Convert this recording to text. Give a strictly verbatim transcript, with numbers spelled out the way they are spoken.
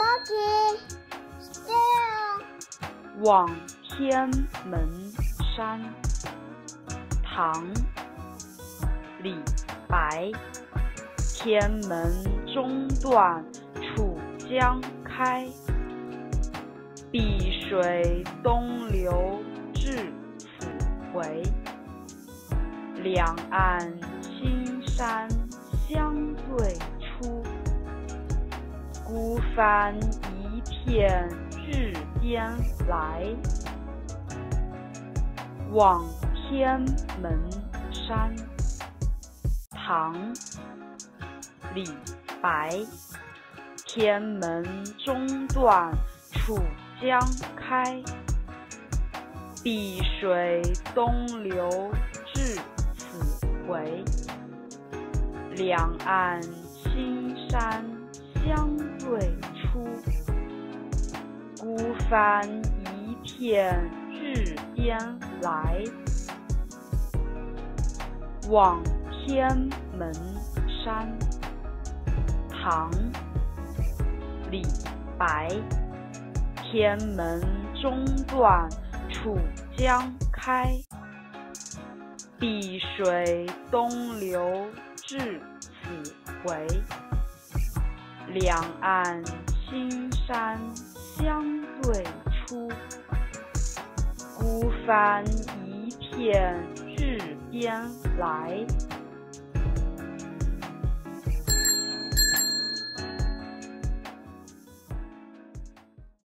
Walking still. 望天门山，唐·李白。天门中断楚江开，碧水东流至此回。两岸青山相对出，孤帆一片日边来。望天门山，唐·李白。天门中断楚江开，碧水东流至此回。两岸青山相对出，孤帆一片日边来。望天门山，唐·李白。天门中断楚江开，碧水东流至此回。两岸青山相对出，孤帆一片日边来。